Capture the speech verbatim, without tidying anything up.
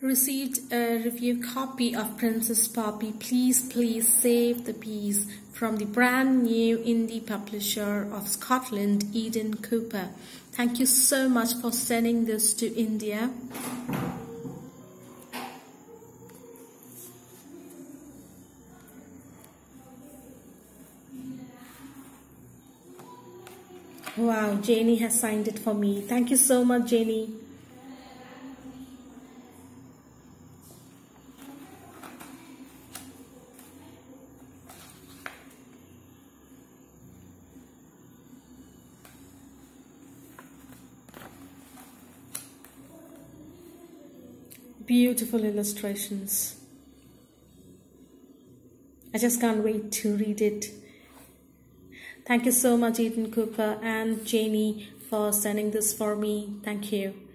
Received a review copy of Princess Poppy. Please, please save the piece. From the brand new indie publisher of Scotland, Eden Cooper. Thank you so much for sending this to India. Wow, Janey has signed it for me. Thank you so much, Janey. Beautiful illustrations. I just can't wait to read it. Thank you so much, Eden Cooper and Janey, for sending this for me. Thank you.